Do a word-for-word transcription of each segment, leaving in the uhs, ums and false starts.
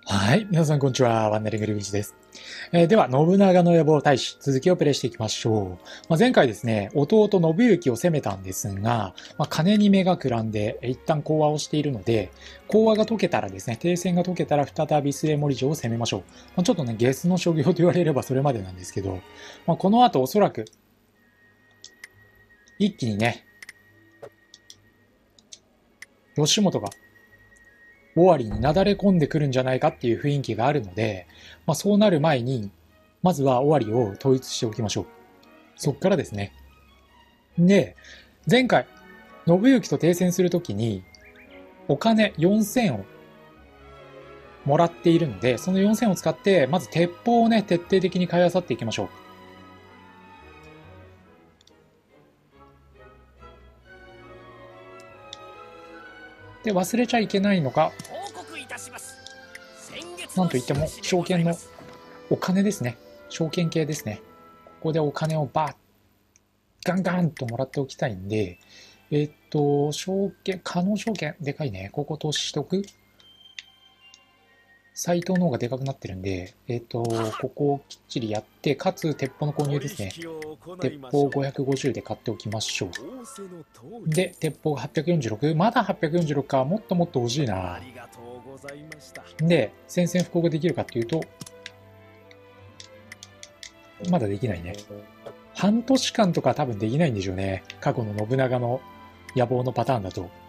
はい。皆さん、こんにちは。ワンダリングリグジです。えーでは、信長の野望大使、続きをプレイしていきましょう。まあ、前回ですね、弟信行を攻めたんですが、まあ、金に目がくらんで、一旦講和をしているので、講和が解けたらですね、停戦が解けたら再び末森城を攻めましょう。まあ、ちょっとね、ゲスの所業と言われればそれまでなんですけど、まあ、この後おそらく、一気にね、吉本が尾張になだれ込んでくるんじゃないかっていう雰囲気があるので、まあ、そうなる前に、まずは尾張を統一しておきましょう。そっからですね。で、前回、信行と停戦するときに、お金よんせんをもらっているので、そのよんせんを使って、まず鉄砲をね、徹底的に買い漁っていきましょう。で、忘れちゃいけないのが、なんといっても、証券のお金ですね。証券系ですね。ここでお金をバーッ、ガンガンともらっておきたいんで、えっと、証券、可能証券、でかいね。ここ投資しておく。サイトの方がでかくなってるんで、えっと、ここをきっちりやって、かつ、鉄砲の購入ですね。鉄砲ごひゃくごじゅうで買っておきましょう。で、鉄砲がはっぴゃくよんじゅうろく。まだはっぴゃくよんじゅうろくか。もっともっと欲しいな。で、宣戦布告ができるかっていうと、まだできないね。半年間とか多分できないんでしょうね。過去の信長の野望のパターンだと。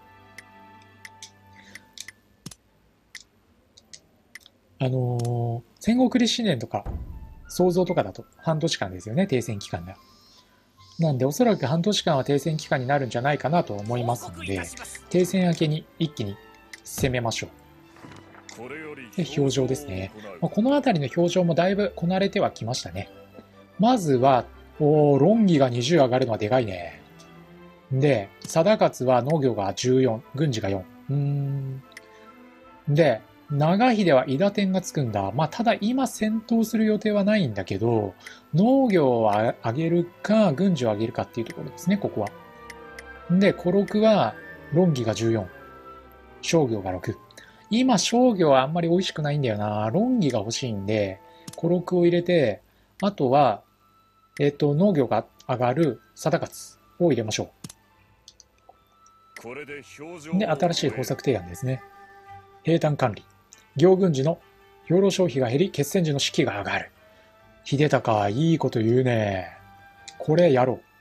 あのー、戦国史年とか、想像とかだと半年間ですよね、停戦期間が。なんで、おそらく半年間は停戦期間になるんじゃないかなと思いますので、停戦明けに一気に攻めましょう。で、表情ですね。この辺りの表情もだいぶこなれてはきましたね。まずは、おー、論議がにじゅう上がるのはでかいね。で、貞勝は農業がじゅうよん、軍事がよん。うーん。で、長秀は伊田天がつくんだ。まあ、ただ今戦闘する予定はないんだけど、農業を上げるか、軍事を上げるかっていうところですね、ここは。で、古禄は、論議がじゅうよん。商業がろく。今、商業はあんまり美味しくないんだよな。論議が欲しいんで、古禄を入れて、あとは、えっと、農業が上がる貞勝を入れましょう。で、新しい方策提案ですね。兵站管理。行軍時の兵糧消費が減り、決戦時の士気が上がる。秀隆、いいこと言うね。これやろう。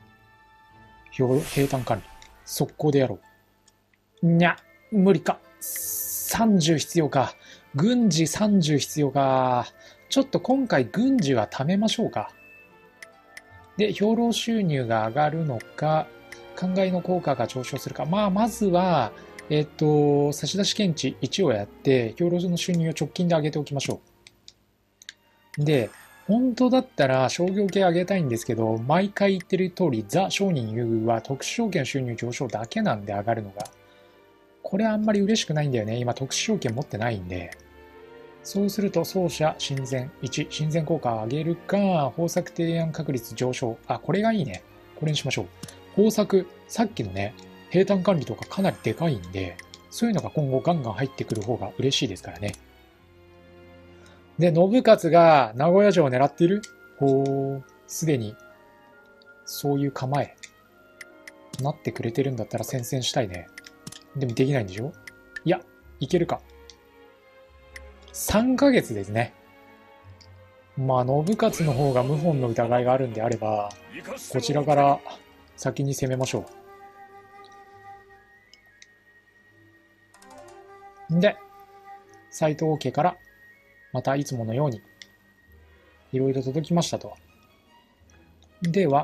兵站管理。速攻でやろう。にゃ、無理か。さんじゅう必要か。軍事さんじゅう必要か。ちょっと今回軍事は貯めましょうか。で、兵糧収入が上がるのか、灌漑の効果が上昇するか。まあ、まずは、えっと、差出検知いちをやって、兵糧の収入を直近で上げておきましょう。で、本当だったら商業系上げたいんですけど、毎回言ってる通り、ザ商人優遇は特殊証券収入上昇だけなんで上がるのが。これあんまり嬉しくないんだよね。今特殊証券持ってないんで。そうすると、奏者親善いち、親善効果を上げるか、方策提案確率上昇。あ、これがいいね。これにしましょう。方策、さっきのね、平坦管理とかかなりでかいんで、そういうのが今後ガンガン入ってくる方が嬉しいですからね。で、信勝が名古屋城を狙っている？ほう、すでに、そういう構え、なってくれてるんだったら宣戦したいね。でもできないんでしょ？いや、いけるか。さんかげつですね。まあ、信勝の方が謀反の疑いがあるんであれば、こちらから先に攻めましょう。で、斎藤家から、またいつものように、いろいろ届きましたと。では、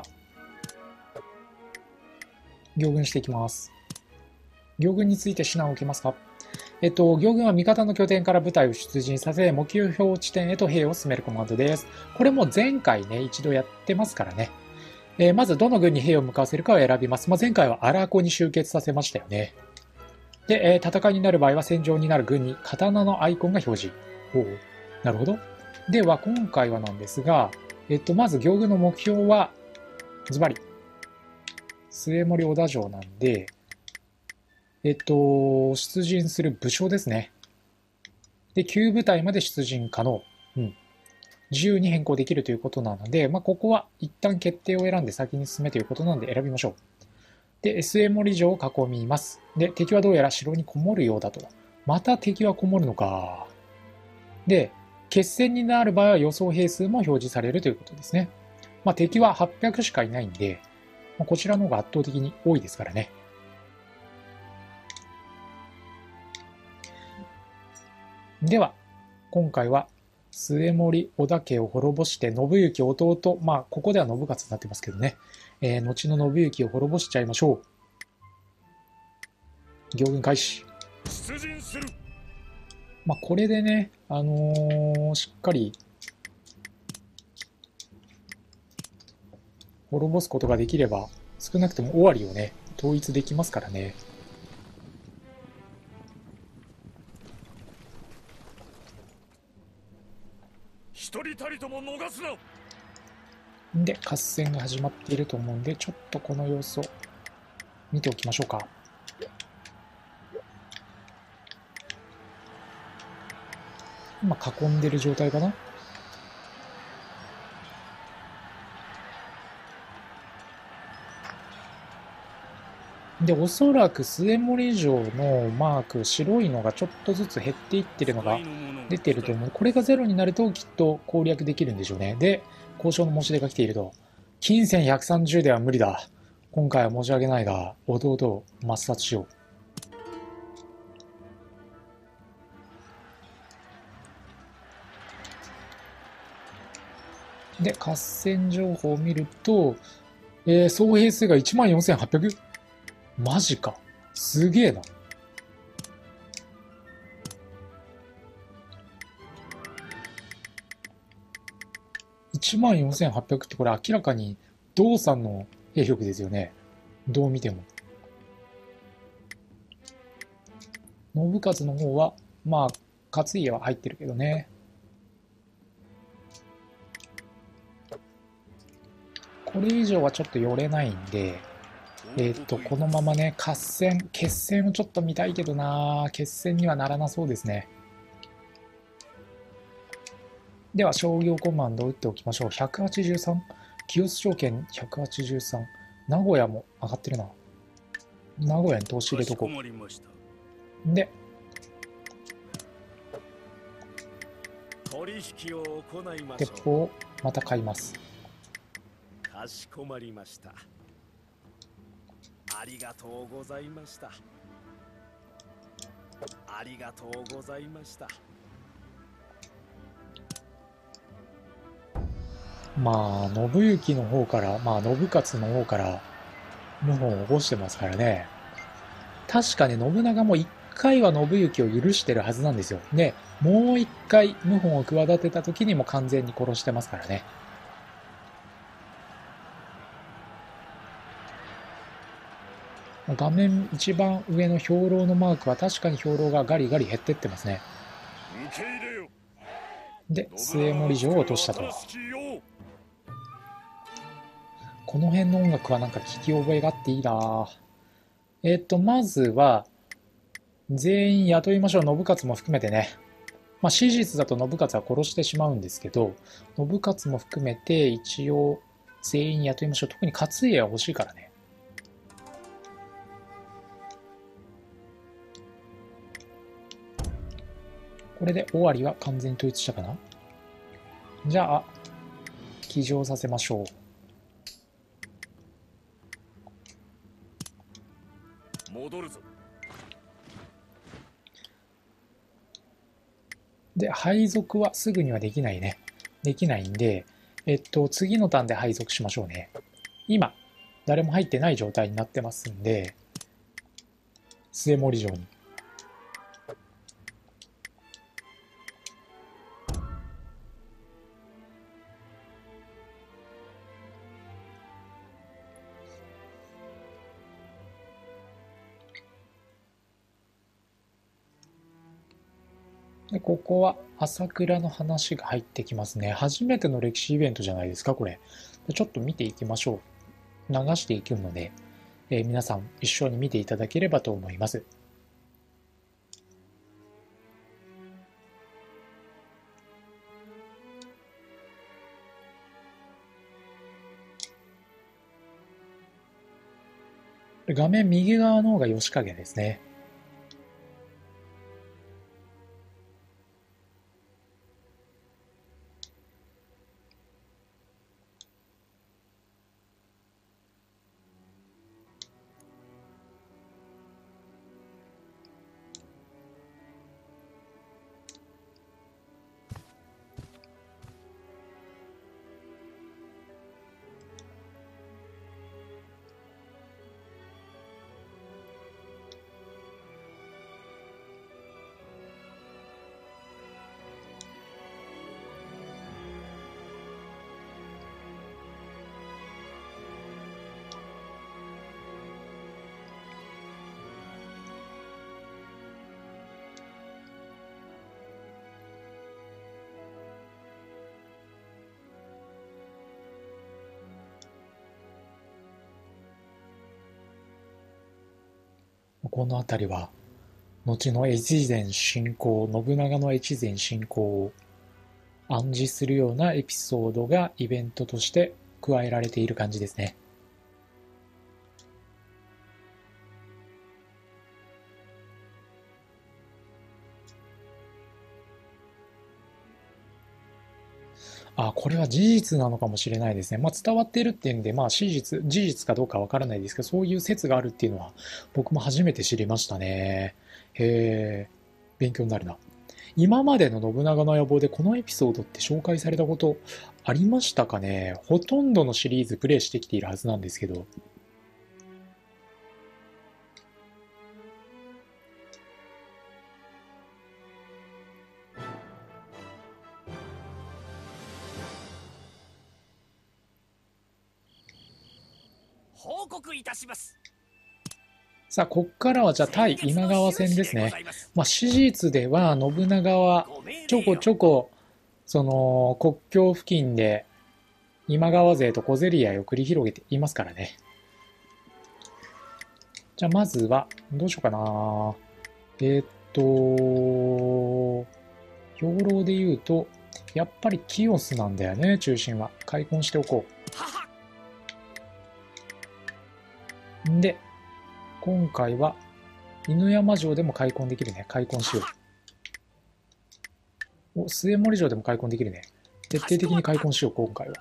行軍していきます。行軍について指南を受けますか？えっと、行軍は味方の拠点から部隊を出陣させ、目標地点へと兵を進めるコマンドです。これも前回ね、一度やってますからね。えー、まずどの軍に兵を向かわせるかを選びます。まあ、前回は荒子に集結させましたよね。で、えー、戦いになる場合は戦場になる軍に刀のアイコンが表示。おお、なるほど。では、今回はなんですが、えっと、まず行軍の目標は、ズバリ、末森小田城なんで、えっと、出陣する武将ですね。 で、きゅう部隊まで出陣可能。うん。自由に変更できるということなので、まあ、ここは一旦決定を選んで先に進めということなので選びましょう。で、エスエー 森城を囲みます。で、敵はどうやら城にこもるようだと。また敵はこもるのか。で、決戦になる場合は予想兵数も表示されるということですね。まあ、敵ははっぴゃくしかいないんで、まあ、こちらの方が圧倒的に多いですからね。では、今回は末森織田家を滅ぼして信行弟、まあここでは信勝になってますけどね、えー、後の信行を滅ぼしちゃいましょう。行軍開始。出陣する。まあこれでね、あのー、しっかり滅ぼすことができれば、少なくとも尾張をね、統一できますからね。一人たりとも逃すな。で、合戦が始まっていると思うんで、ちょっとこの様子を見ておきましょうか。今囲んでる状態かな。で、おそらく末森城のマーク、白いのがちょっとずつ減っていってるのが出てると思う。これがゼロになるときっと攻略できるんでしょうね。で、交渉の申し出が来ていると。金銭ひゃくさんじゅうでは無理だ。今回は申し訳ないが、弟を抹殺しよう。で、合戦情報を見ると、えー、総兵数が いちまんよんせんはっぴゃく？ マジか。すげえな。いちまんよんせんはっぴゃくってこれ明らかに道さんの兵力ですよね。どう見ても。信勝の方は、まあ、勝家は入ってるけどね。これ以上はちょっと寄れないんで、えー、っと、このままね、合戦、決戦をちょっと見たいけどな、決戦にはならなそうですね。では、商業コマンドを打っておきましょう。ひゃくはちじゅうさん。清須証券ひゃくはちじゅうさん。名古屋も上がってるな。名古屋に投資入れとこう。で、鉄砲をまた買います。 かしこまりました。ありがとうございました。ありがとうございました。 まあ、信行の方から、まあ、信勝の方から、謀反を起こしてますからね。確かね、信長も一回は信行を許してるはずなんですよ。で、もう一回謀反を企てた時にも完全に殺してますからね。画面一番上の兵糧のマークは確かに兵糧がガリガリ減ってってますね。で、末森城を落としたと。この辺の音楽はなんか聞き覚えがあっていいな。えっと、まずは、全員雇いましょう。信勝も含めてね。まあ、史実だと信勝は殺してしまうんですけど、信勝も含めて一応全員雇いましょう。特に勝家は欲しいからね。これで尾張は完全に統一したかな。じゃあ、騎乗させましょう。戻るぞ。で、配属はすぐにはできないね。できないんで、えっと、次のターンで配属しましょうね。今、誰も入ってない状態になってますんで、末森城に。で、ここは朝倉の話が入ってきますね。初めての歴史イベントじゃないですか、これ。ちょっと見ていきましょう。流していくので、えー、皆さん一緒に見ていただければと思います。 画面右側の方が吉影ですね。この辺りは後の越前侵攻、信長の越前侵攻を暗示するようなエピソードがイベントとして加えられている感じですね。あ、これは事実なのかもしれないですね。まあ、伝わっているっていうんで、まあ、事実、事実かどうかわからないですけど、そういう説があるっていうのは、僕も初めて知りましたね。へえ、勉強になるな。今までの信長の野望でこのエピソードって紹介されたことありましたかね。ほとんどのシリーズプレイしてきているはずなんですけど。 報告いたします。 さあ、こっからはじゃあ対今川戦ですね。まあ、史実では信長はちょこちょこ、その国境付近で今川勢と小競り合いを繰り広げていますからね。じゃあまずは、どうしようかな。えーっと、兵糧で言うと、やっぱりキオスなんだよね、中心は。開墾しておこう。んで、今回は、犬山城でも開墾できるね。開墾しよう。お、末森城でも開墾できるね。徹底的に開墾しよう、今回は。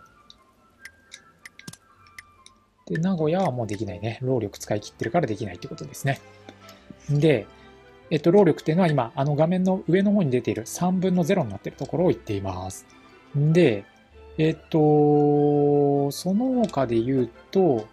で、名古屋はもうできないね。労力使い切ってるからできないってことですね。で、えっと、労力っていうのは今、あの画面の上の方に出ているさんぶんのゼロになっているところを言っています。で、えっと、その他で言うと、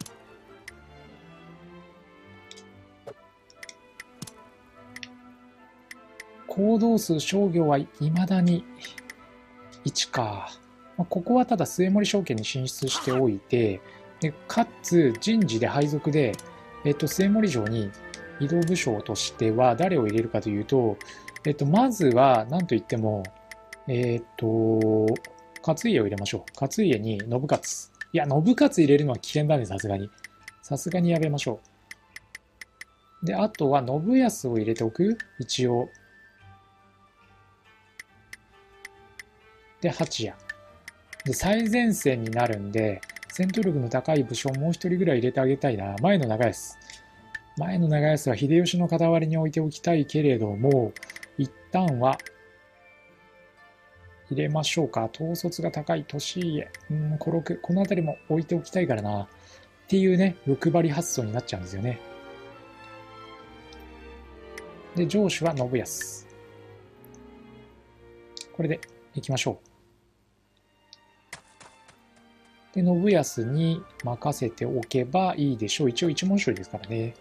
行動数商業は未だにいちか。まあ、ここはただ末森証券に進出しておいて、でかつ人事で配属で、えっと、末森城に移動武将としては誰を入れるかというと、えっと、まずは何と言っても、えっと、勝家を入れましょう。勝家に信勝。いや、信勝入れるのは危険だね、さすがに。さすがにやめましょう。で、あとは信康を入れておく一応。で、八谷。で、最前線になるんで、戦闘力の高い武将もう一人ぐらい入れてあげたいな。前の長安。前の長安は秀吉の傍りに置いておきたいけれども、一旦は入れましょうか。統率が高い利家。うん、小六。この辺りも置いておきたいからな。っていうね、欲張り発想になっちゃうんですよね。で、上司は信康。これで行きましょう。で、信康に任せておけばいいでしょう。一応一文書ですからね。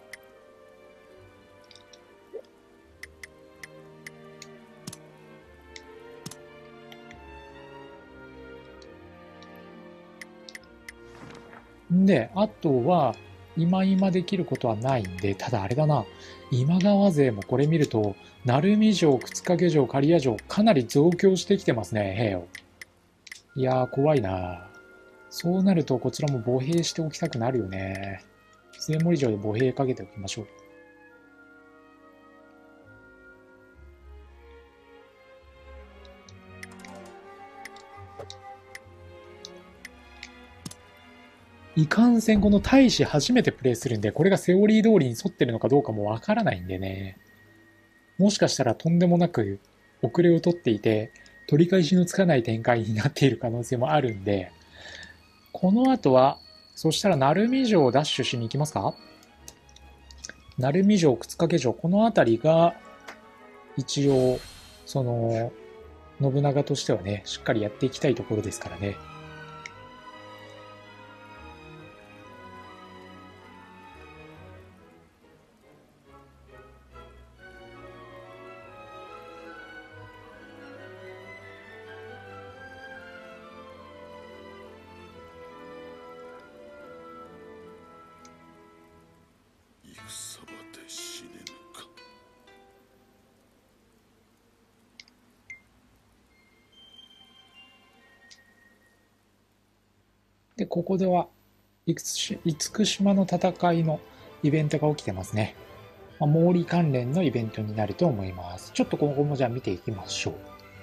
で、あとは、今今できることはないんで、ただあれだな、今川勢もこれ見ると、鳴海城、沓掛城、刈谷城、かなり増強してきてますね、兵を。いやー、怖いな。そうなると、こちらも歩兵しておきたくなるよね。末森城で歩兵かけておきましょう。 いかんせんこの大使初めてプレイするんで、これがセオリー通りに沿ってるのかどうかもわからないんでね。もしかしたらとんでもなく遅れを取っていて、取り返しのつかない展開になっている可能性もあるんで、この後は、そしたら鳴海城をダッシュしに行きますか？鳴海城、靴掛城、この辺りが、一応、その、信長としてはね、しっかりやっていきたいところですからね。 戦場で死ねぬか。 で、ここでは、厳島の戦いのイベントが起きてますね。まあ、毛利関連のイベントになると思います。ちょっと今後もじゃあ見ていきましょう。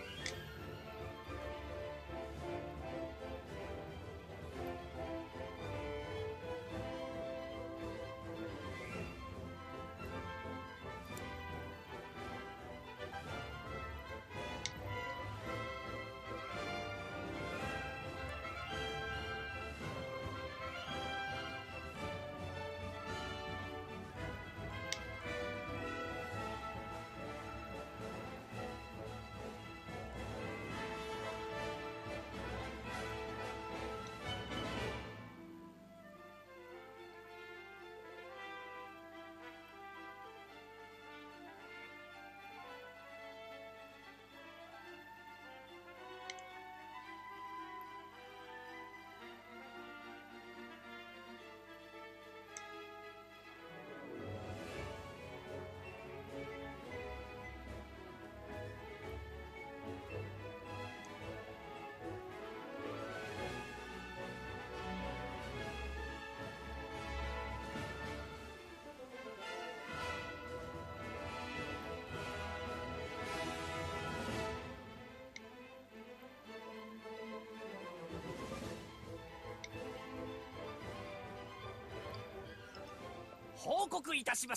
報告いたします。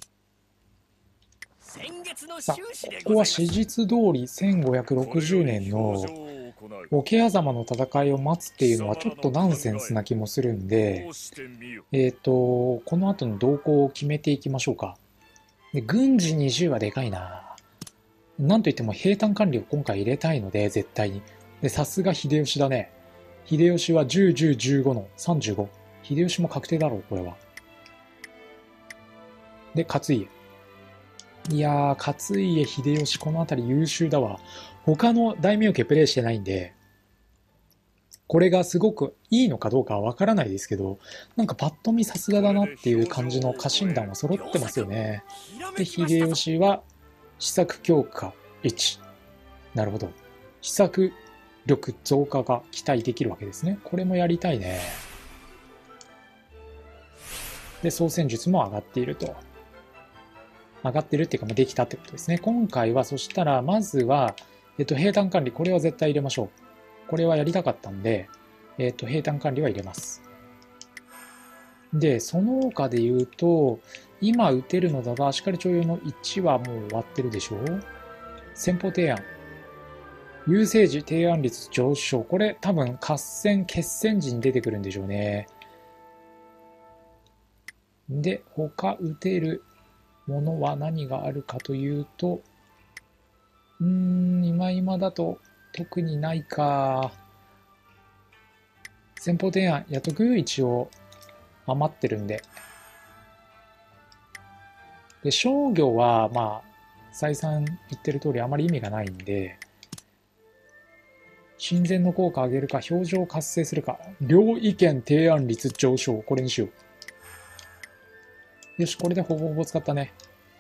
先月のさあ、 収支でここはございます。 史実通りせんごひゃくろくじゅうねんの桶狭間の戦いを待つっていうのはちょっとナンセンスな気もするんで、えっと、この後の動向を決めていきましょうか。で、軍事にじゅうはでかいな。なんといっても兵站管理を今回入れたいので、絶対に。で、さすが秀吉だね。秀吉はじゅう、じゅう、じゅうごのさんじゅうご。秀吉も確定だろう、これは。で、勝家。いやー、勝家、秀吉、このあたり優秀だわ。他の大名家プレイしてないんで、これがすごくいいのかどうかはわからないですけど、なんかパッと見さすがだなっていう感じの家臣団は揃ってますよね。で、秀吉は、施策強化いち。なるほど。施策力増加が期待できるわけですね。これもやりたいね。で、操戦術も上がっていると。上がってるっていうか、できたってことですね。今回は、そしたら、まずは、えっと、兵站管理、これは絶対入れましょう。これはやりたかったんで、えっと、兵站管理は入れます。で、その他で言うと、今打てるのだが、しかり徴用のいちはもう終わってるでしょう。先方提案。優勢時提案率上昇。これ多分合戦、決戦時に出てくるんでしょうね。で、他打てるものは何があるかというと、うーん、今今だと特にないか。先方提案やっとく一応余ってるんで。で、商業は、まあ、再三言ってる通りあまり意味がないんで、親善の効果を上げるか、表情を活性するか、両意見提案率上昇。これにしよう。よし、これでほぼほぼ使ったね。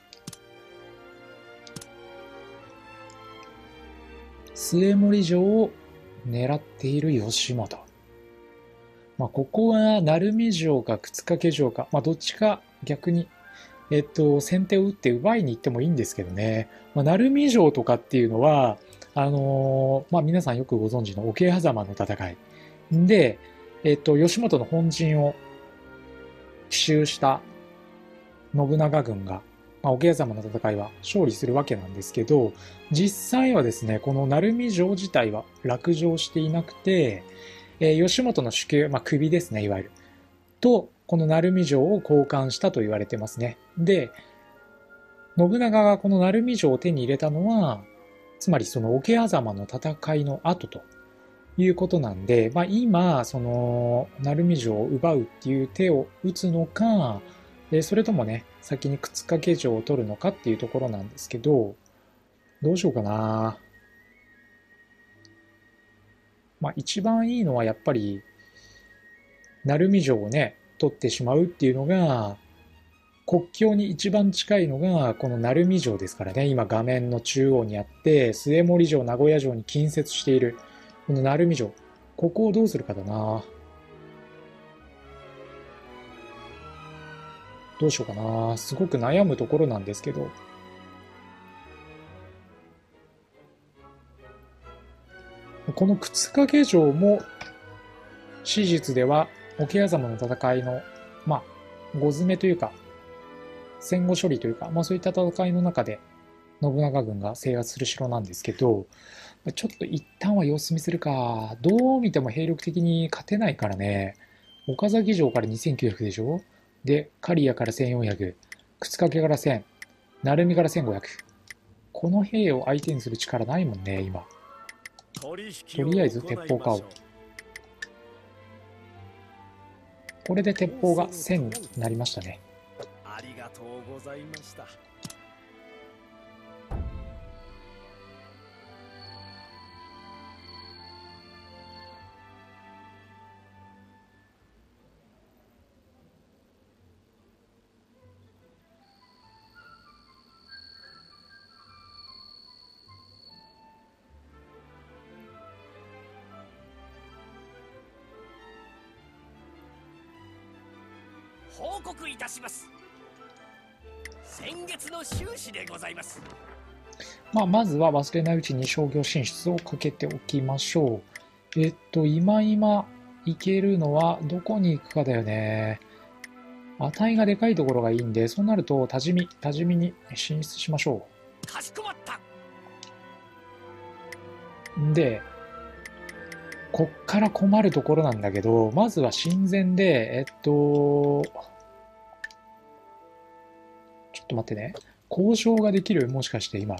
末森城を狙っている吉本。まあ、ここは、鳴海城か靴掛城か、まあ、どっちか逆に、えっと、先手を打って奪いに行ってもいいんですけどね。まあ、鳴海城とかっていうのは、あのー、まあ、皆さんよくご存知の桶狭間の戦い。で、 えっと、義元の本陣を奇襲した信長軍が、まあ、桶狭間の戦いは勝利するわけなんですけど、実際はですね、この鳴海城自体は落城していなくて、えー、義元の主級、まあ、首ですね、いわゆる。と、この鳴海城を交換したと言われてますね。で、信長がこの鳴海城を手に入れたのは、つまりその桶狭間の戦いの後ということなんで、まあ、今、その鳴海城を奪うっていう手を打つのか、それともね、先に靴掛城を取るのかっていうところなんですけど、どうしようかな。まあ一番いいのはやっぱり、鳴海城をね、取ってしまうっていうのが、国境に一番近いのがこの鳴海城ですからね。今画面の中央にあって、末盛城、名古屋城に近接している、この鳴海城。ここをどうするかだな。どうしようかな。すごく悩むところなんですけど。この靴掛城も、史実では桶狭間の戦いの、まあ、ご詰めというか、戦後処理というか、まあそういった戦いの中で、信長軍が制圧する城なんですけど、ちょっと一旦は様子見するか。どう見ても兵力的に勝てないからね。岡崎城からにせんきゅうひゃくでしょ。で、刈谷からせんよんひゃく、靴掛からせん、鳴海からせんごひゃく。この兵を相手にする力ないもんね、今。とりあえず鉄砲買おう。これで鉄砲がせんになりましたね。 ありがとうございました。報告いたします。先月の収支でございます。 まあ、まずは忘れないうちに商業進出をかけておきましょう。えっと、今今行けるのはどこに行くかだよね。値がでかいところがいいんで、そうなると多治見、多治見に進出しましょう。かしこまった。 で、こっから困るところなんだけど、まずは親善で、えっと、ちょっと待ってね。交渉ができる？もしかして今。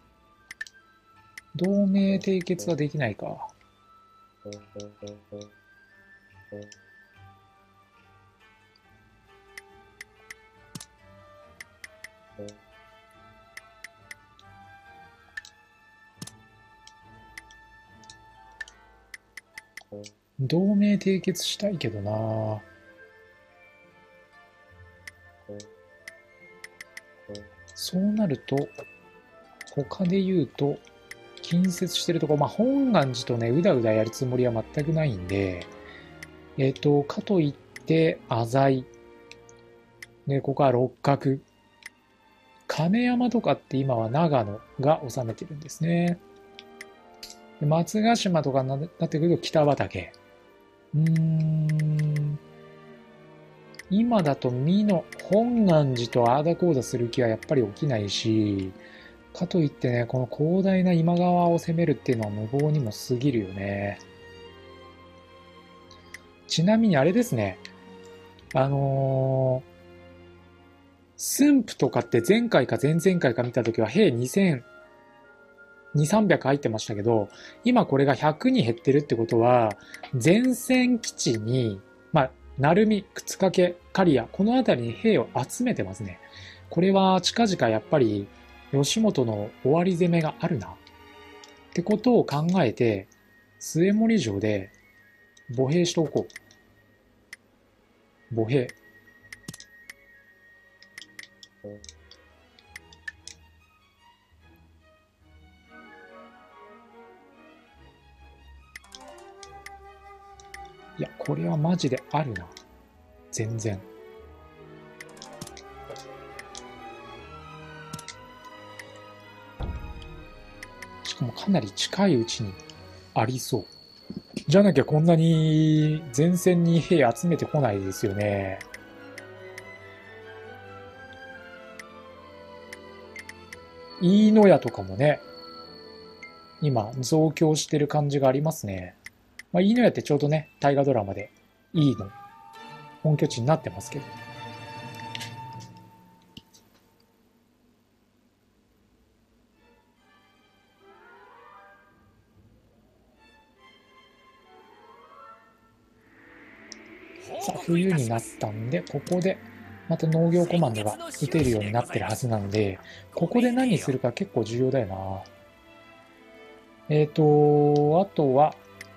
同盟締結はできないか。同盟締結したいけどな。そうなると、他で言うと、近接してるところ、まあ、本願寺とね、うだうだやるつもりは全くないんで、えっと、かといって、浅井。で、ここは六角。亀山とかって今は長野が治めてるんですね。で松ヶ島とかになってくると北畠。うーん。今だと美濃、本願寺とああだこうだする気はやっぱり起きないし、かといってね、この広大な今川を攻めるっていうのは無謀にも過ぎるよね。ちなみにあれですね。あのー、駿府とかって前回か前々回か見たときは兵にせん、にせんさんびゃく入ってましたけど、今これがひゃくに減ってるってことは、前線基地に、まあ、鳴海、靴掛、刈谷、この辺りに兵を集めてますね。これは近々やっぱり義元の終わり攻めがあるな。ってことを考えて、末盛城で歩兵しておこう。歩兵。いや、これはマジであるな。全然。しかもかなり近いうちにありそう。 じゃなきゃこんなに前線に兵集めてこないですよね。飯野屋とかもね、今増強してる感じがありますね。まあ、飯野屋ってちょうどね、大河ドラマでいいの本拠地になってますけど。さあ、冬になったんで、ここでまた農業コマンドが打てるようになってるはずなので、ここで何するか結構重要だよな。えっと、あとは、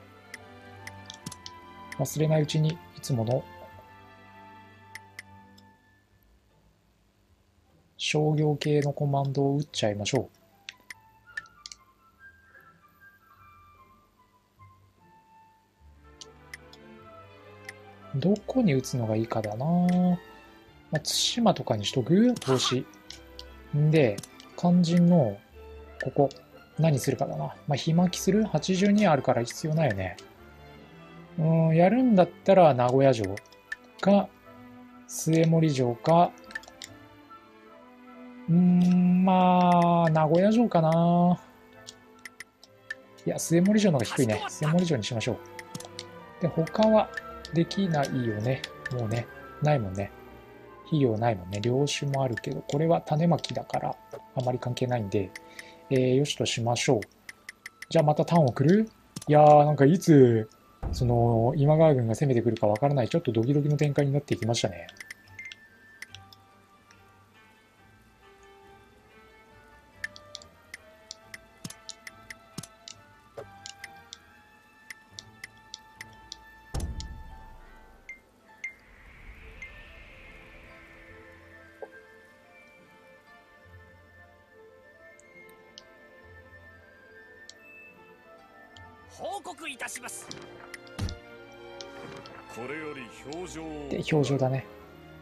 忘れないうちにいつもの商業系のコマンドを打っちゃいましょう。どこに打つのがいいかだな。まあ、対馬とかにしとく投資。んで、肝心の、ここ、何するかだな。まあ、ひまきする ?はちじゅうに あるから必要ないよね。うん、やるんだったら名古屋城か、末森城か、うーん、まあ、名古屋城かな。いや、末森城の方が低いね。末森城にしましょう。で、他はできないよね。もうね、ないもんね。肥料ないもんね。領主もあるけど、これは種まきだから、あまり関係ないんで、えー、よしとしましょう。じゃあまたターンを来る？いやー、なんかいつ、その、今川軍が攻めてくるかわからない、ちょっとドキドキの展開になってきましたね。 報告いたします。 これより表情をで、表情だね。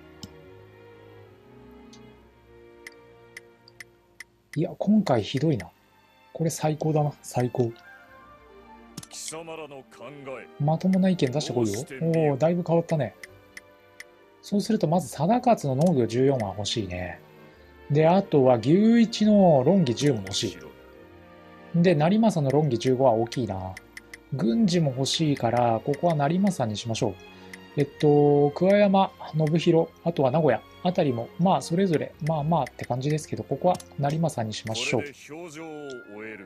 いや、今回ひどいな。これ最高だな。最高。 貴様らの考え。 まともな意見出してこいよ。おお、だいぶ変わったね。そうすると、まず、貞勝の農業じゅうよんは欲しいね。で、あとは、牛一の論議じゅうも欲しい。で、成政の論議じゅうごは大きいな。軍事も欲しいから、ここは成政にしましょう。えっと、桑山、信弘、あとは名古屋あたりも、まあ、それぞれ、まあまあって感じですけど、ここは成政にしましょう。 これで表情を終え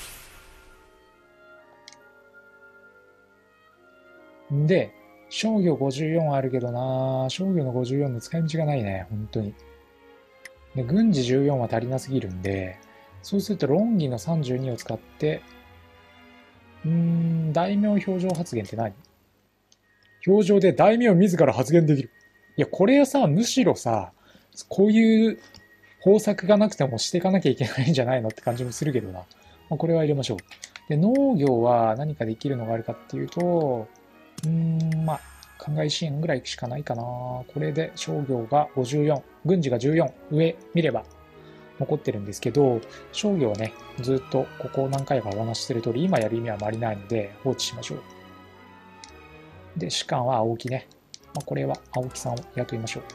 る。 で、商業ごじゅうよんあるけどな、商業のごじゅうよんの使い道がないね、本当に。で、軍事じゅうよんは足りなすぎるんで、そうすると論議のさんじゅうにを使って、うーん、大名表情発言って何？表情で大名自ら発言できる。いや、これさ、むしろさ、こういう方策がなくてもしていかなきゃいけないんじゃないのって感じもするけどな。まあ、これは入れましょう。で、農業は何かできるのがあるかっていうと、うーん、まあ、考え支援ぐらいしかないかな。これで商業がごじゅうよん、軍事がじゅうよん、上見れば残ってるんですけど、商業はね、ずっとここ何回かお話ししてる通り、今やる意味はあまりないので放置しましょう。で、士官は青木ね。まあ、これは青木さんを雇いましょう。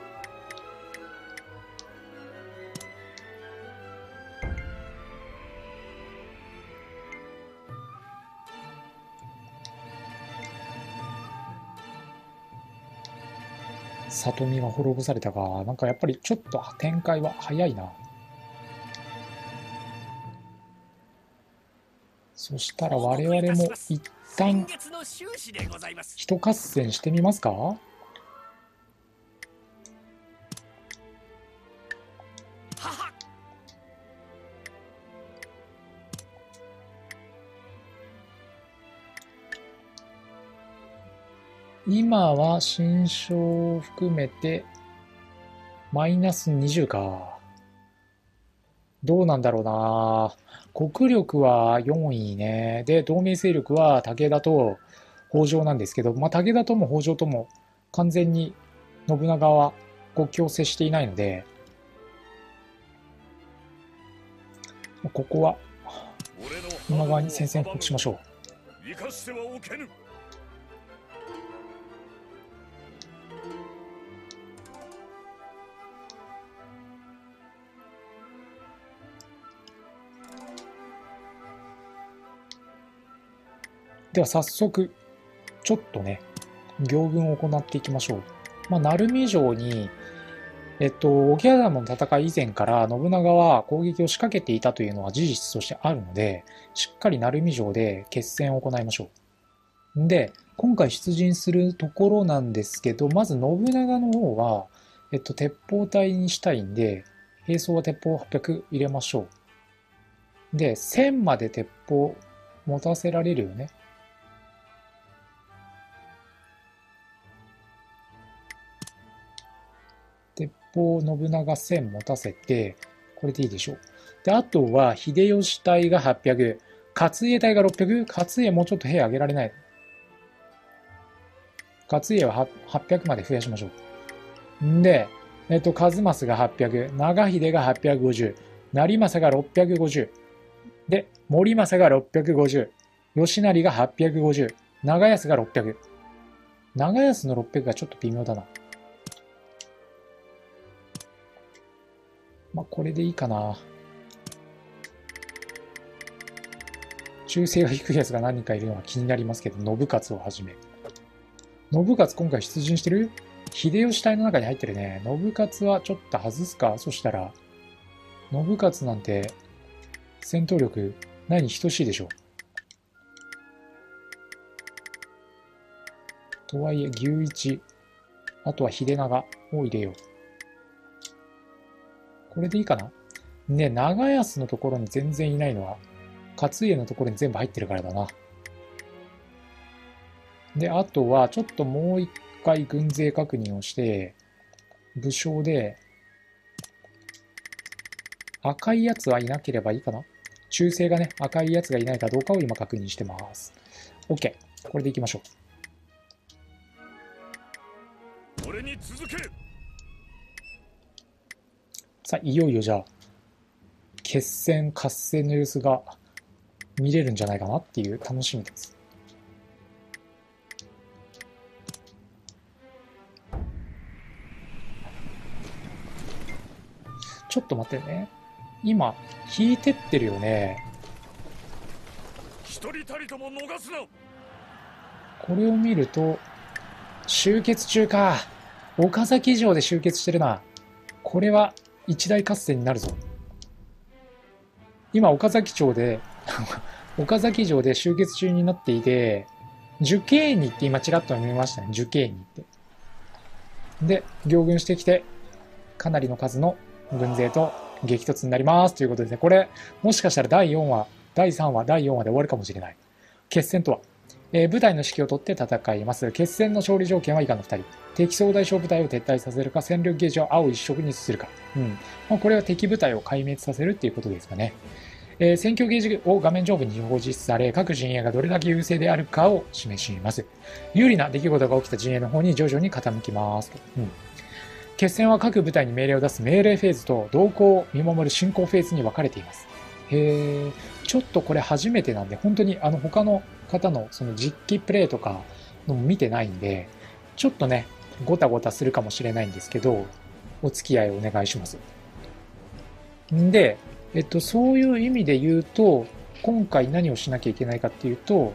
里見が滅ぼされたが、なんかやっぱりちょっと展開は早いな。そしたら我々も一旦一合戦してみますか？今は新章を含めてマイナスにじゅうか。どうなんだろうな。国力はよんいね。で、同盟勢力は武田と北条なんですけど、まあ、武田とも北条とも完全に信長は国境を接していないので、ここは今川に宣戦布告しましょう。 生かしてはおけぬ。 では早速、ちょっとね、行軍を行っていきましょう。まあ、鳴海城に、えっと、桶狭間の戦い以前から信長は攻撃を仕掛けていたというのは事実としてあるので、しっかり鳴海城で決戦を行いましょう。で、今回出陣するところなんですけど、まず信長の方は、えっと、鉄砲隊にしたいんで、兵装は鉄砲はっぴゃく入れましょう。で、せんまで鉄砲持たせられるよね。鉄砲信長せん持たせて、これでいいでしょう。で、あとは秀吉隊がはっぴゃく、勝家隊がろっぴゃく、勝家もうちょっと兵上げられない。勝家ははっぴゃくまで増やしましょう。んで、えっと、数正がはっぴゃく、長秀がはっぴゃくごじゅう、成政がろっぴゃくごじゅう、で、森政がろっぴゃくごじゅう、吉成がはっぴゃくごじゅう、長安がろっぴゃく。長安のろっぴゃくがちょっと微妙だな。まあ、これでいいかな。忠誠が低いやつが何人かいるのは気になりますけど、信勝をはじめ。信勝今回出陣してる？秀吉隊の中に入ってるね。信勝はちょっと外すか？そしたら、信勝なんて戦闘力ないに等しいでしょう。とはいえ、牛一、あとは秀長を入れよう。これでいいかな？ね、長安のところに全然いないのは、勝家のところに全部入ってるからだな。で、あとは、ちょっともう一回軍勢確認をして、武将で、赤いやつはいなければいいかな？忠誠がね、赤いやつがいないかどうかを今確認してます。OK。これでいきましょう。俺に続け。 さあ、いよいよじゃあ、決戦、合戦の様子が見れるんじゃないかなっていう楽しみです。ちょっと待ってね。今、引いてってるよね。 一人たりとも逃すな。 これを見ると、集結中か。岡崎城で集結してるな。これは一大合戦になるぞ。今、岡崎町で、岡崎城で集結中になっていて、受刑にって今ちらっと見ましたね。受刑にって。で、行軍してきて、かなりの数の軍勢と激突になりますということですね。これ、もしかしたらだいよんわ、だいさんわ、だいよんわで終わるかもしれない。決戦とは、えー、部隊の指揮を取って戦います。決戦の勝利条件は以下のふたり。敵総大将部隊を撤退させるか、戦力ゲージを青一色にするか。うん。まあ、これは敵部隊を壊滅させるっていうことですかね。えー、戦況ゲージを画面上部に表示され、各陣営がどれだけ優勢であるかを示します。有利な出来事が起きた陣営の方に徐々に傾きますと。うん。決戦は各部隊に命令を出す命令フェーズと動向を見守る進行フェーズに分かれています。へー、ちょっとこれ初めてなんで、本当にあの他の方のその実機プレイとかのも見てないんで、ちょっとね、ごたごたするかもしれないんですけど、お付き合いをお願いします。んで、えっと、そういう意味で言うと、今回何をしなきゃいけないかっていうと、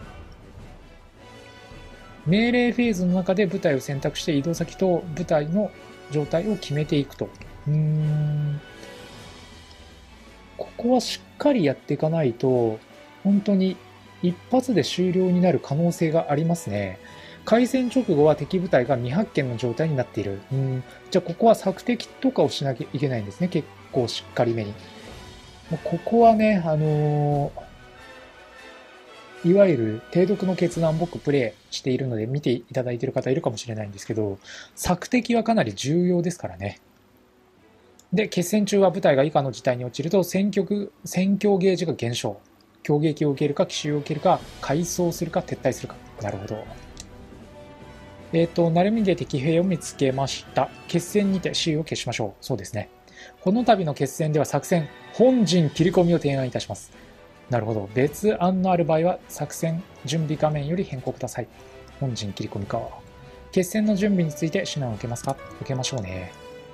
命令フェーズの中で部隊を選択して移動先と部隊の状態を決めていくと。うーん。ここはしっかりやっていかないと、本当に一発で終了になる可能性がありますね。開戦直後は敵部隊が未発見の状態になっている。うん。じゃあここは索敵とかをしなきゃいけないんですね。結構しっかりめに。ここはね、あのー、いわゆる低読の決断僕プレイしているので見ていただいている方いるかもしれないんですけど、索敵はかなり重要ですからね。で、決戦中は部隊が以下の事態に陥ると戦局、戦況ゲージが減少。攻撃を受けるか、奇襲を受けるか、回走するか、撤退するか。なるほど。えっと、鳴海で敵兵を見つけました。決戦にて C を消しましょう。そうですね。この度の決戦では作戦、本陣切り込みを提案いたします。 なるほど。別案のある場合は作戦準備画面より変更ください。本陣切り込みか。決戦の準備について指南を受けますか？受けましょうね。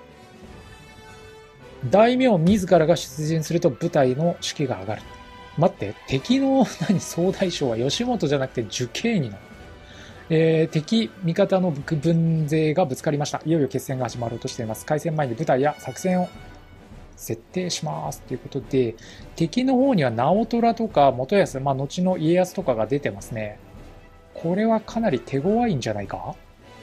大名自らが出陣すると部隊の士気が上がる。待って、敵の何総大将は吉本じゃなくて受刑になる。えー、敵、味方の軍勢がぶつかりました。いよいよ決戦が始まろうとしています。開戦前に部隊や作戦を設定しますということで、敵の方には直虎とか元康、まあ後の家康とかが出てますね。これはかなり手強いんじゃないか？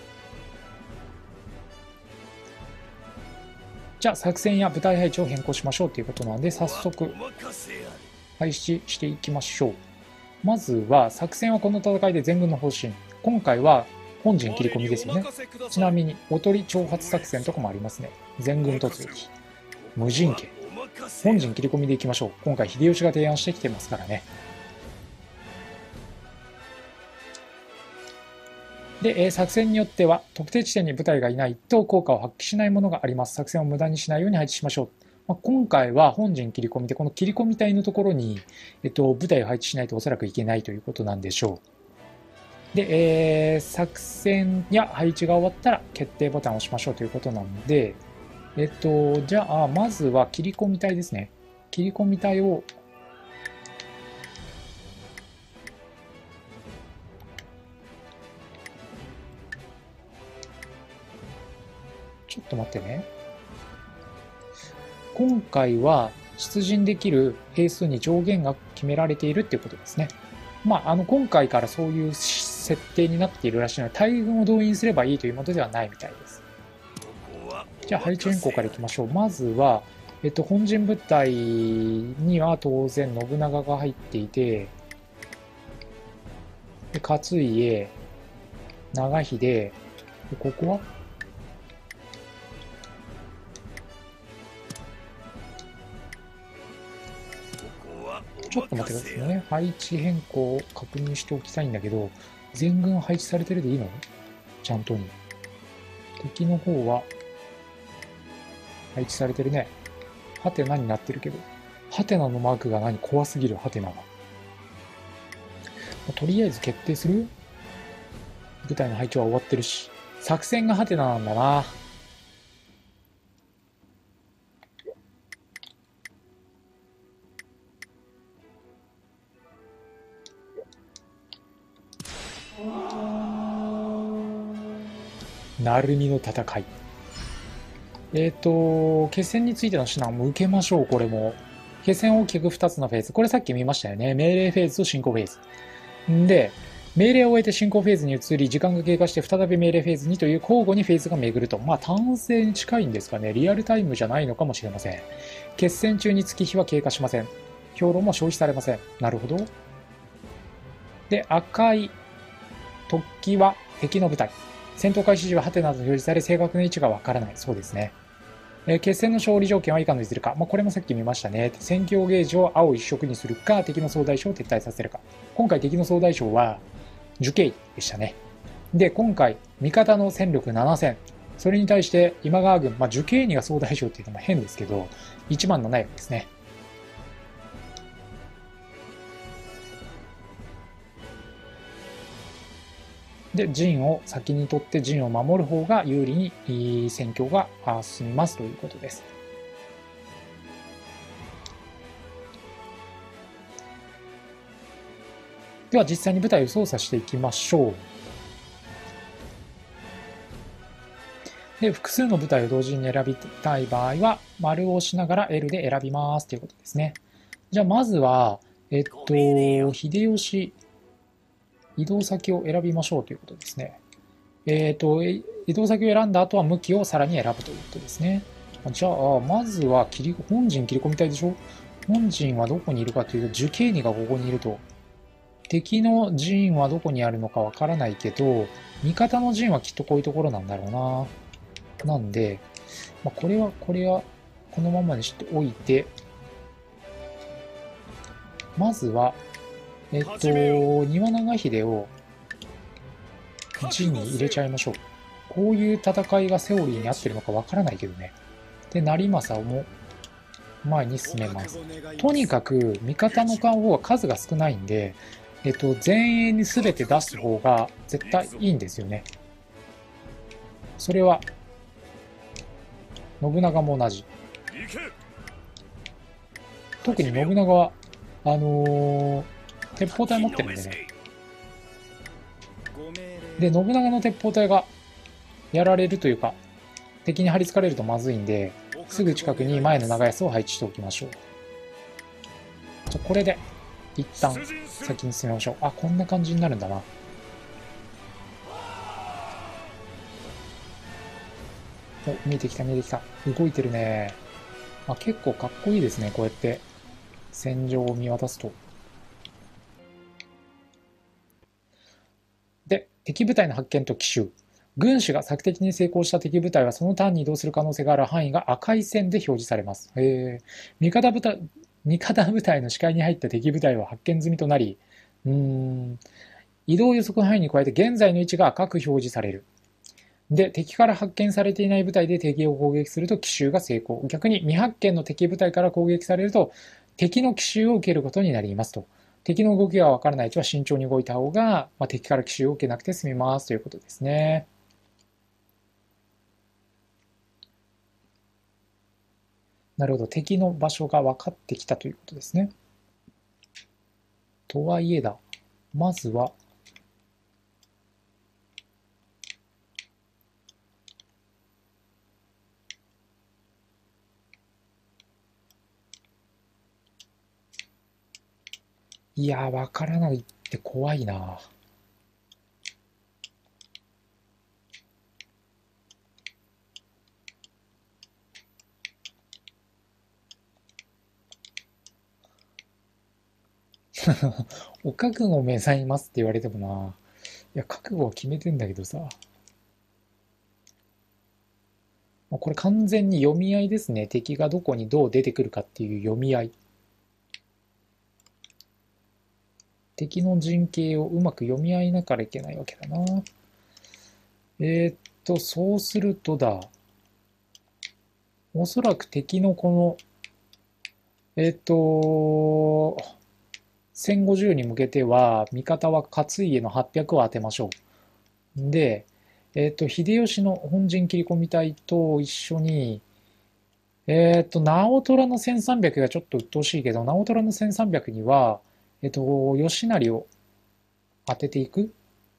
じゃあ作戦や部隊配置を変更しましょうということなので、早速廃止していきましょう。まずは作戦はこの戦いで全軍の方針。今回は本陣切り込みですよね。ちなみにおとり挑発作戦とかもありますね。全軍突撃、無人機、本陣切り込みでいきましょう。今回秀吉が提案してきてますからね。で、作戦によっては特定地点に部隊がいないと効果を発揮しないものがあります。作戦を無駄にしないように配置しましょう。まあ、今回は本陣切り込みで、この切り込み隊のところに、えっと、部隊を配置しないとおそらくいけないということなんでしょう。で、えー、作戦や配置が終わったら決定ボタンを押しましょうということなので、えっと、じゃあ、まずは切り込み隊ですね。切り込み隊をちょっと待ってね。今回は出陣できる兵数に上限が決められているっていうことですね。まあ、あの、今回からそういう設定になっているらしいので、大軍を動員すればいいというものではないみたいです。じゃあ、配置変更からいきましょう。まずは、えっと、本陣部隊には当然信長が入っていて、で勝家、長秀、でここはちょっと待ってくださいね。配置変更を確認しておきたいんだけど、全軍配置されてるでいいの？ちゃんとに。敵の方は、配置されてるね。ハテナになってるけど。ハテナのマークが何？怖すぎる、ハテナが。とりあえず決定する？部隊の配置は終わってるし。作戦がハテナなんだな。鳴海の戦い。えっと、決戦についての指南も受けましょう、これも。決戦を大きくふたつのフェーズ。これさっき見ましたよね。命令フェーズと進行フェーズ。んで、命令を終えて進行フェーズに移り、時間が経過して再び命令フェーズにという交互にフェーズが巡ると。まあ、単性に近いんですかね。リアルタイムじゃないのかもしれません。決戦中に月日は経過しません。兵糧も消費されません。なるほど。で、赤い突起は敵の部隊。戦闘開始時はハテナと表示され、正確な位置がわからない。そうですね。えー、決戦の勝利条件は以下のいずれか。まあ、これもさっき見ましたね。戦況ゲージを青一色にするか、敵の総大将を撤退させるか。今回敵の総大将は、受刑でしたね。で、今回、味方の戦力ななせん。それに対して今川軍、まあ、受刑にが総大将っていうのも変ですけど、いちまんななひゃくですね。で、陣を先に取って陣を守る方が有利に戦況が進みますということです。では実際に部隊を操作していきましょう。で、複数の部隊を同時に選びたい場合は、丸を押しながら エル で選びますということですね。じゃあまずは、えっと、秀吉、移動先を選びましょうということですね。えっと、移動先を選んだ後は向きをさらに選ぶということですね。じゃあ、まずは切り、本陣切り込みたいでしょ？本陣はどこにいるかというと、受刑二がここにいると。敵の陣はどこにあるのかわからないけど、味方の陣はきっとこういうところなんだろうな。なんで、まあ、これは、これは、このままにしておいて、まずは、えっと、庭長秀を陣に入れちゃいましょう。こういう戦いがセオリーに合ってるのかわからないけどね。で、成政も前に進めます。とにかく味方の方は数が少ないんで、えっと、前衛に全て出す方が絶対いいんですよね。それは信長も同じ。特に信長はあのー、鉄砲隊持ってるんでね。で、信長の鉄砲隊がやられるというか、敵に張り付かれるとまずいんで、すぐ近くに前の長安を配置しておきましょう。じゃこれで一旦先に進めましょう。あ、こんな感じになるんだな。お、見えてきた見えてきた。動いてるね。あ、結構かっこいいですね、こうやって戦場を見渡すと。で、敵部隊の発見と奇襲。軍師が索敵に成功した敵部隊はそのターンに移動する可能性がある範囲が赤い線で表示されます。へー。味方部隊、味方部隊の視界に入った敵部隊は発見済みとなり、うーん、移動予測範囲に加えて現在の位置が赤く表示される。で、敵から発見されていない部隊で敵を攻撃すると奇襲が成功。逆に未発見の敵部隊から攻撃されると敵の奇襲を受けることになりますと。敵の動きがわからないとは慎重に動いた方が、まあ、敵から奇襲を受けなくて済みますということですね。なるほど。敵の場所が分かってきたということですね。とはいえだ。まずは、いやー、分からないって怖いな。お覚悟を目指しますって言われてもな。いや、覚悟は決めてんだけどさ。これ完全に読み合いですね。敵がどこにどう出てくるかっていう読み合い。敵の陣形をうまく読み合いながらいけないわけだな。えー、っと、そうするとだ。おそらく敵のこの、えー、っと、せんごじゅうに向けては、味方は勝家のはっぴゃくを当てましょう。で、えっと、秀吉の本陣切り込み隊と一緒に、えっと、直虎のせんさんびゃくがちょっと鬱陶しいけど、直虎のせんさんびゃくには、えっと、吉成を当てていく。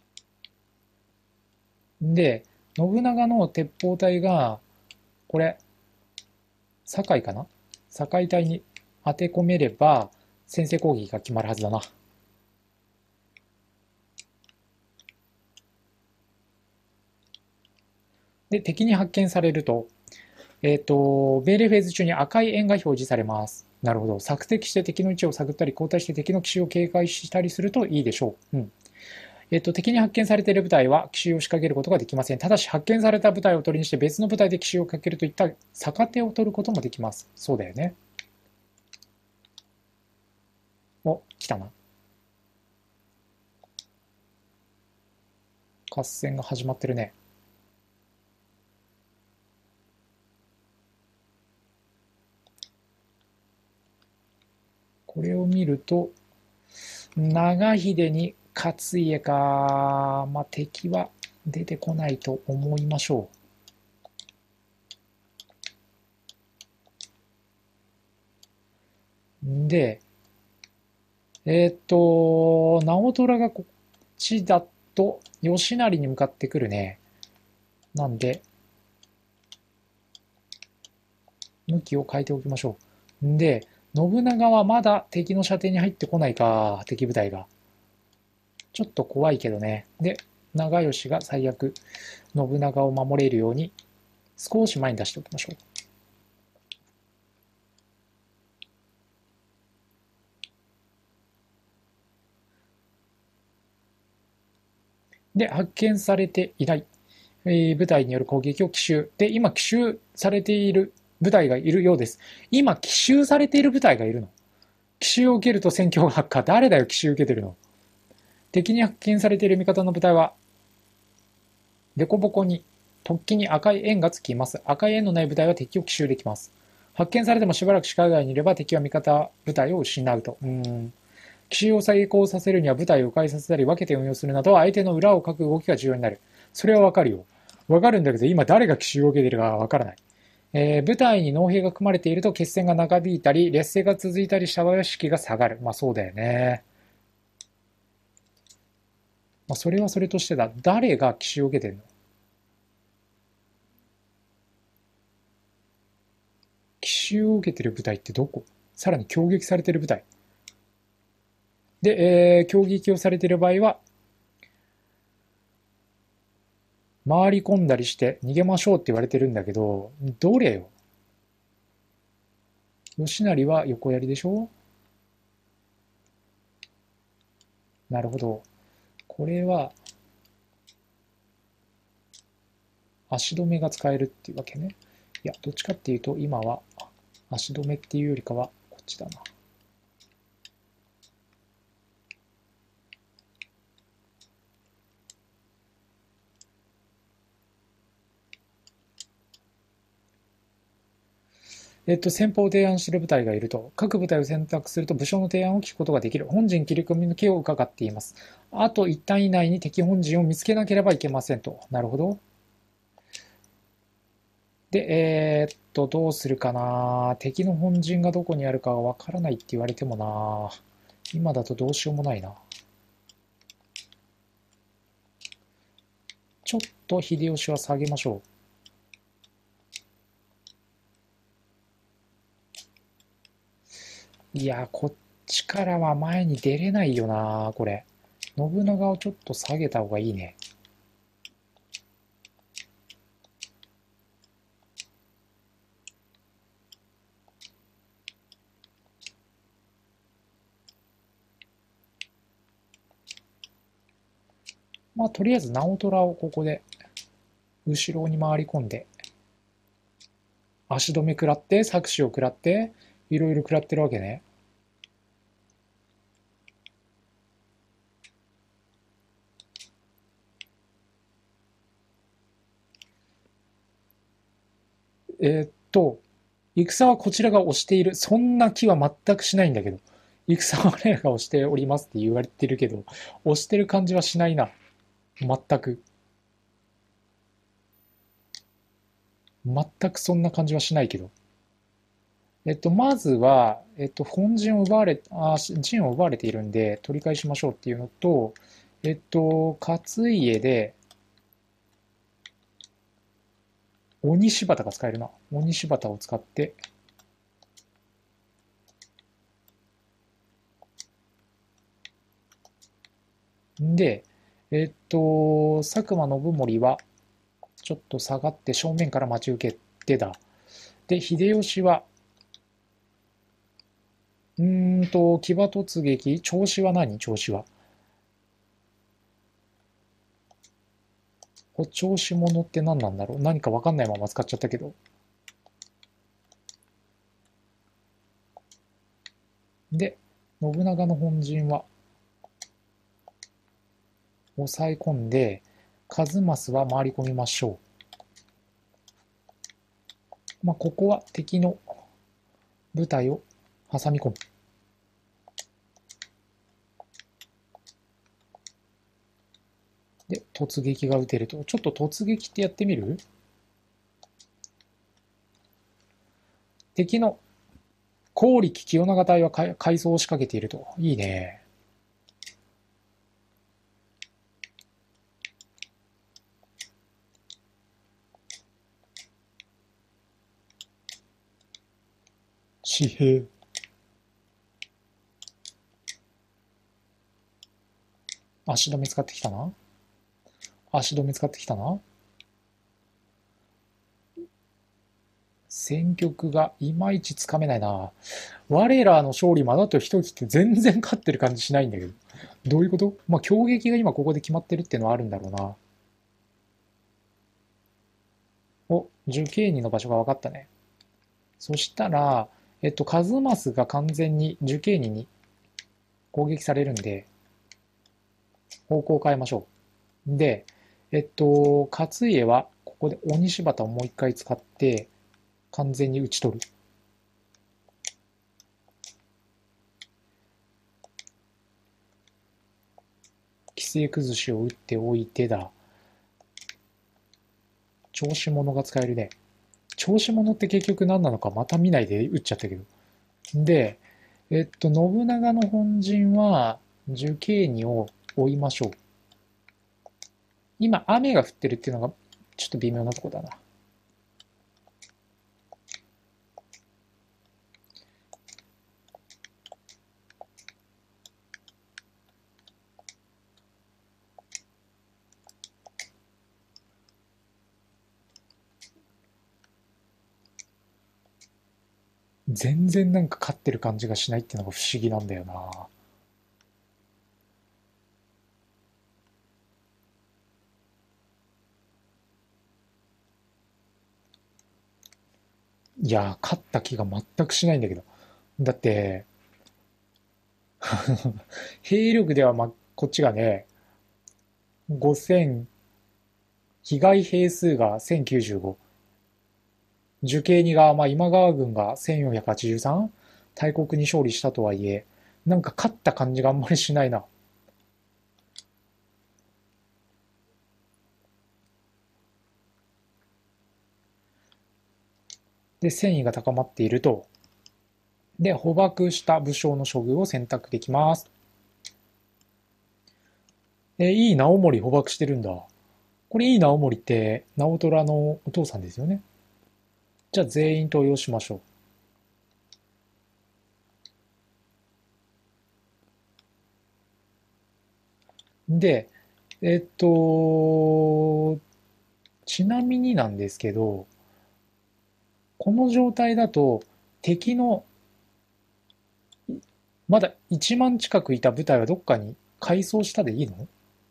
で、信長の鉄砲隊が、これ、堺かな堺隊に当て込めれば、先制攻撃が決まるはずだな。で、敵に発見されると、えっと、命令フェーズ中に赤い円が表示されます。なるほど。索敵して敵の位置を探ったり、交代して敵の奇襲を警戒したりするといいでしょう。うん。えっと、敵に発見されている部隊は奇襲を仕掛けることができません。ただし、発見された部隊を取りにして別の部隊で奇襲をかけるといった逆手を取ることもできます。そうだよね。お、来たな。合戦が始まってるね。これを見ると、長秀に勝家か。まあ、敵は出てこないと思いましょう。で、えーっと、直虎がこっちだと、吉成に向かってくるね。なんで、向きを変えておきましょう。で、信長はまだ敵の射程に入ってこないか、敵部隊が。ちょっと怖いけどね。で、長吉が最悪、信長を守れるように、少し前に出しておきましょう。で、発見されていない、えー部隊による攻撃を奇襲。で、今奇襲されている部隊がいるようです。今奇襲されている部隊がいるの。奇襲を受けると戦況が悪化。誰だよ、奇襲受けてるの。敵に発見されている味方の部隊は、デコボコに、突起に赤い円がつきます。赤い円のない部隊は敵を奇襲できます。 発見されてもしばらく視界外にいれば敵は味方部隊を失うと。うん。奇襲を成功させるには部隊を迂回させたり分けて運用するなど相手の裏をかく動きが重要になる。それはわかるよ。わかるんだけど今誰が奇襲を受けているかわからない。えー、部隊に農兵が組まれていると決戦が長引いたり劣勢が続いたりした場合は士気が下がる。まあそうだよね。まあそれはそれとしてだ。誰が奇襲を受けてるの？奇襲を受けてる部隊ってどこ？さらに攻撃されてる部隊。で、えー、攻撃をされている場合は、回り込んだりして逃げましょうって言われてるんだけど、どれよ？吉成は横やりでしょ？なるほど。これは、足止めが使えるっていうわけね。いや、どっちかっていうと、今は足止めっていうよりかは、こっちだな。えっと、先方を提案している部隊がいると、各部隊を選択すると武将の提案を聞くことができる。本陣切り込みの気を伺っています。あと一旦以内に敵本陣を見つけなければいけませんと。なるほど。で、えー、っと、どうするかな。敵の本陣がどこにあるかがわからないって言われてもな。今だとどうしようもないな。ちょっと秀吉は下げましょう。いや、こっちからは前に出れないよな、これ。信長をちょっと下げた方がいいね。まあ、とりあえず直虎をここで、後ろに回り込んで、足止め食らって、搾取を食らって、いろいろ食らってるわけね。えーっと、戦はこちらが押している。そんな気は全くしないんだけど。戦は我らが押しておりますって言われてるけど、押してる感じはしないな。全く。全くそんな感じはしないけど。えっと、まずは、えっと、本陣を奪われ、あ、陣を奪われているんで、取り返しましょうっていうのと、えっと、勝家で、鬼柴田が使えるな。鬼柴田を使って、で、えっと、佐久間信盛は、ちょっと下がって正面から待ち受けてだ。で、秀吉は、うーんと、騎馬突撃、調子は何調子は。お調子者って何なんだろう何かわかんないまま使っちゃったけど。で、信長の本陣は、抑え込んで、数正は回り込みましょう。まあ、ここは敵の部隊を挟み込む。で、突撃が撃てると。ちょっと突撃ってやってみる？敵の高力清長隊は改装を仕掛けていると。いいね。紙幣。足止め使ってきたな。足止め使ってきたな。戦局がいまいちつかめないな。我らの勝利まだと一息って全然勝ってる感じしないんだけど。どういうこと？まあ、攻撃が今ここで決まってるっていうのはあるんだろうな。お、受刑人の場所が分かったね。そしたら、えっと、数マスが完全に受刑人に攻撃されるんで、方向を変えましょう。で、えっと、勝家はここで鬼柴田をもう一回使って完全に打ち取る。 勢崩しを打っておいてだ。調子者が使えるね。調子者って結局何なのかまた見ないで打っちゃったけど。で、えっと、信長の本陣は受刑にを追いましょう。今、雨が降ってるっていうのがちょっと微妙なとこだな。全然なんか勝ってる感じがしないっていうのが不思議なんだよな。いやー、勝った気が全くしないんだけど。だって、兵力ではま、こっちがね、ごせん、被害兵数がせんきゅうじゅうご。受刑にが、まあ、今川軍がせんよんひゃくはちじゅうさん、大国に勝利したとはいえ、なんか勝った感じがあんまりしないな。で、戦意が高まっていると。で、捕獲した武将の処遇を選択できます。え、いい直盛捕獲してるんだ。これいい直盛って、直虎のお父さんですよね。じゃあ全員登用しましょう。で、えっと、ちなみになんですけど、この状態だと敵のまだいちまん近くいた部隊はどっかに改装したでいいの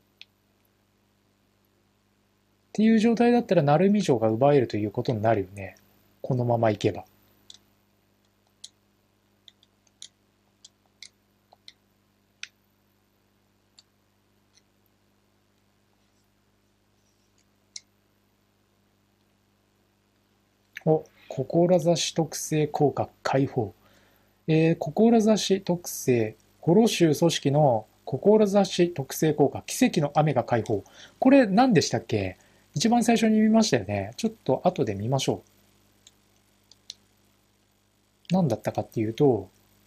っていう状態だったら鳴海城が奪えるということになるよね。このままいけば。お、志特性効果解放。えー、志特性、ホロ州組織の志特性効果、奇跡の雨が解放。これ何でしたっけ？一番最初に見ましたよね。ちょっと後で見ましょう。何だったかっていうと、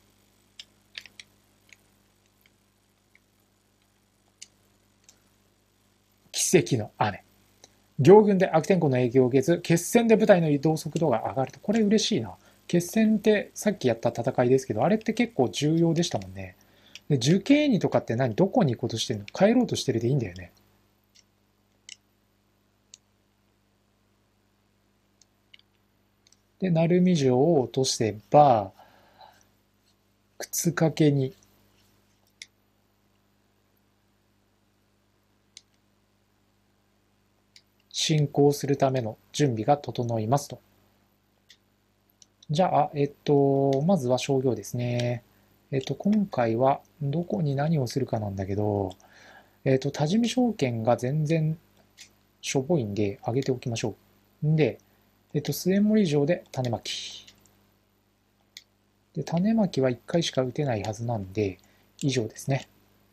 奇跡の雨。両軍で悪天候の影響を受けず、決戦で部隊の移動速度が上がると。これ嬉しいな。決戦ってさっきやった戦いですけど、あれって結構重要でしたもんね。で、受刑にとかって何？どこに行こうとしてるの？帰ろうとしてるでいいんだよね。で、鳴海城を落とせば、靴掛けに進行するための準備が整いますと。じゃあ、えっと、まずは商業ですね。えっと、今回はどこに何をするかなんだけど、えっと、多治見証券が全然しょぼいんで、上げておきましょう。んで、えっと、末森城で種まき。で、種まきはいっかいしか打てないはずなんで、以上ですね。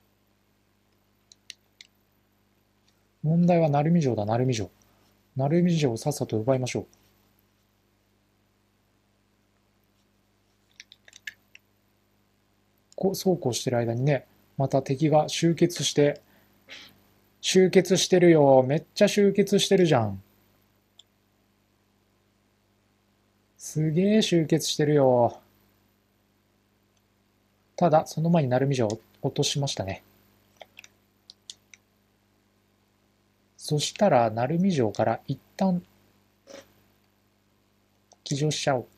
問題は鳴海城だ、鳴海城。鳴海城をさっさと奪いましょう。こう、そうこうしてる間にね、また敵が集結して、集結してるよ。めっちゃ集結してるじゃん。すげえ集結してるよ。ただ、その前に鳴海城を落としましたね。そしたら、鳴海城から一旦、騎乗しちゃおう。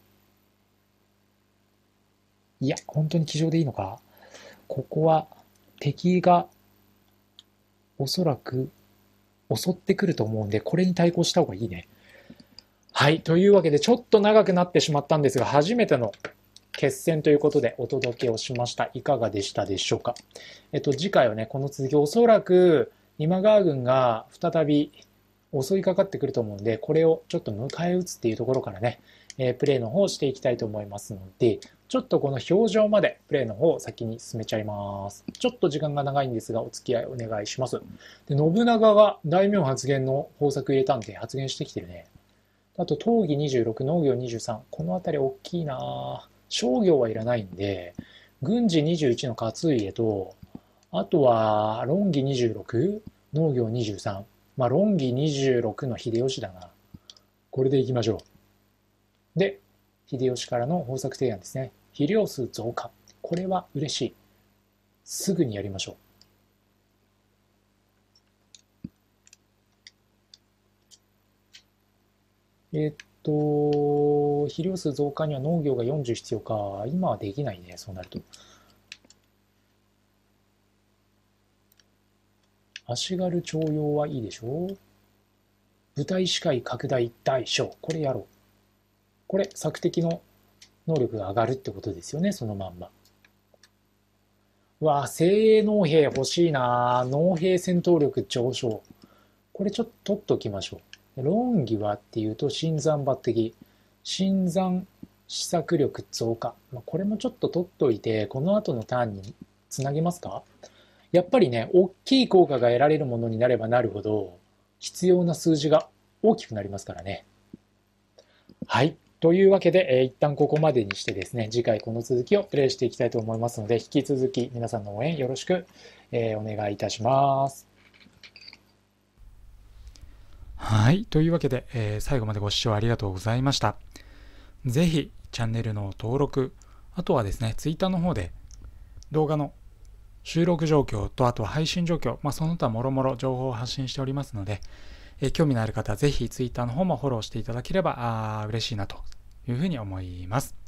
いや、本当に騎乗でいいのか？ここは、敵が、おそらく、襲ってくると思うんで、これに対抗した方がいいね。はい。というわけで、ちょっと長くなってしまったんですが、初めての決戦ということでお届けをしました。いかがでしたでしょうか。えっと、次回はね、この続き、おそらく、今川軍が再び襲いかかってくると思うんで、これをちょっと迎え撃つっていうところからね、えー、プレイの方をしていきたいと思いますので、 ちょっとこの表情までプレイの方を先に進めちゃいます。ちょっと時間が長いんですがお付き合いお願いします。で、信長が大名発言の方策入れたんで発言してきてるね。あと、闘技にじゅうろく、農業にじゅうさん。このあたり大きいな。商業はいらないんで、軍事にじゅういちの勝家と、あとは論議にじゅうろく、農業にじゅうさん。まあ論議にじゅうろくの秀吉だな。これでいきましょう。で、秀吉からの方策提案ですね。肥料数増加。これは嬉しい。すぐにやりましょう。えっと、肥料数増加には農業がよんじゅう必要か。今はできないね、そうなると。足軽徴用はいいでしょう。部隊視界拡大大小。これやろう。これ、索敵の能力が上がるってことですよね、そのまんま。うわぁ、精鋭農兵欲しいな。農兵戦闘力上昇。これちょっと取っときましょう。論議はっていうと、新山抜擢。新山施策力増加。まあ、これもちょっと取っといて、この後のターンにつなげますか？やっぱりね、大きい効果が得られるものになればなるほど、必要な数字が大きくなりますからね。はい。というわけで、えー、一旦ここまでにしてですね、次回この続きをプレイしていきたいと思いますので、引き続き皆さんの応援よろしく、えー、お願いいたします。 はい。というわけで、えー、最後までご視聴ありがとうございました。ぜひ、チャンネルの登録、あとはですね、ツイッターの方で動画の収録状況と、あとは配信状況、まあ、その他もろもろ情報を発信しておりますので、えー、興味のある方はぜひツイッターの方もフォローしていただければあ嬉しいなというふうに思います。